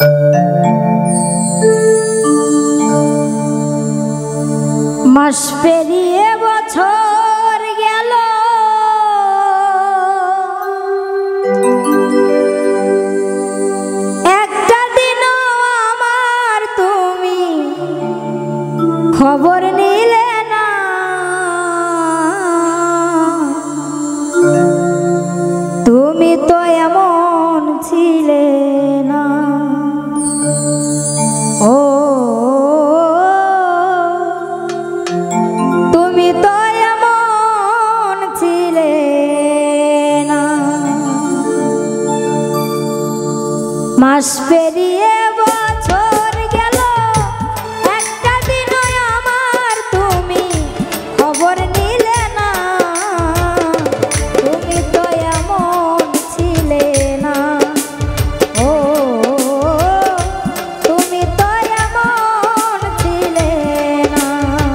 মাস পেরিয়ে বছর গেল, একটা দিনও আমার তুমি খবর নিলে না। তুমি তো এমন ছিলে না, ও তুমি তো এমন ছিলে না। মাস পেরিয়ে বছর গেল, একটা দিনও আমার তুমি খবর নিলে না। তুমি তো এমন ছিলে না, ও তুমি তো এমন ছিলে না।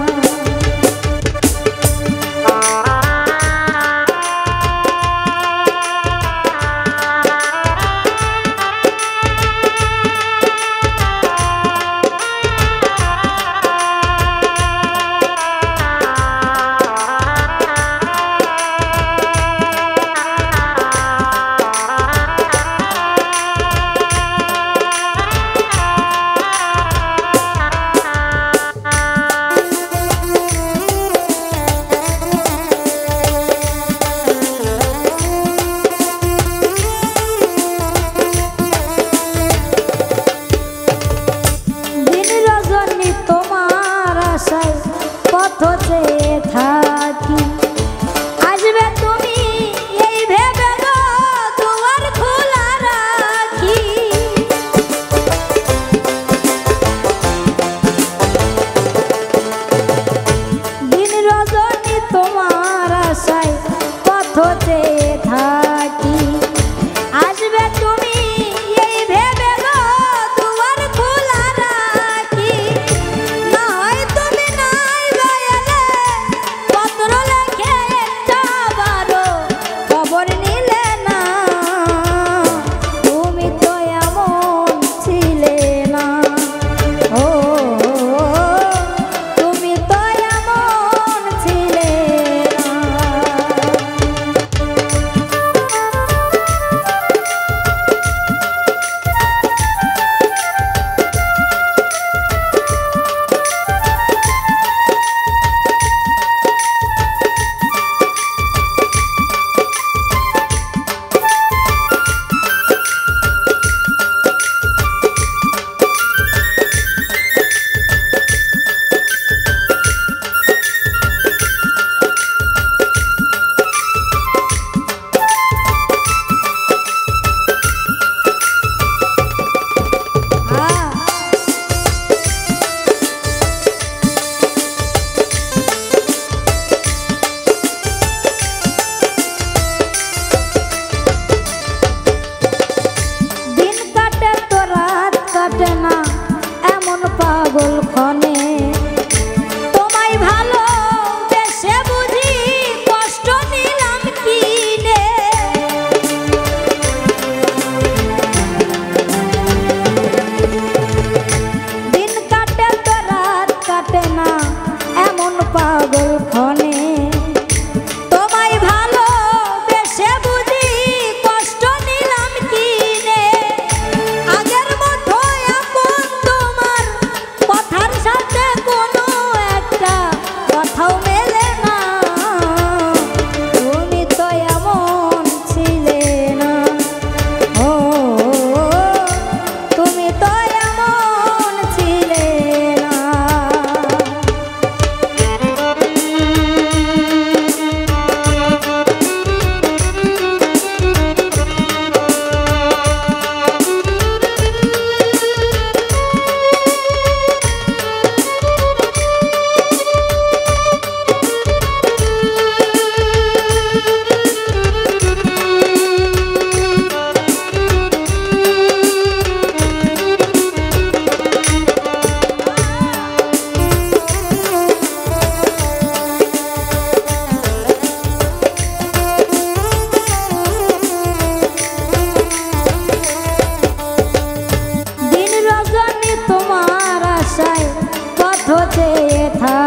পথ চেয়ে থাকি, আসবে তুমি এই ভেবে গো দুয়ার খোলা রাখি। দিন রজনী তোমার আশায় পথ চেয়ে থাকি, আসবে তুমি এই ভেবে গো দুয়ার খোলা রাখি। না হয় তুমি নাই বাইরে আশায় পথ চেয়ে থাকি।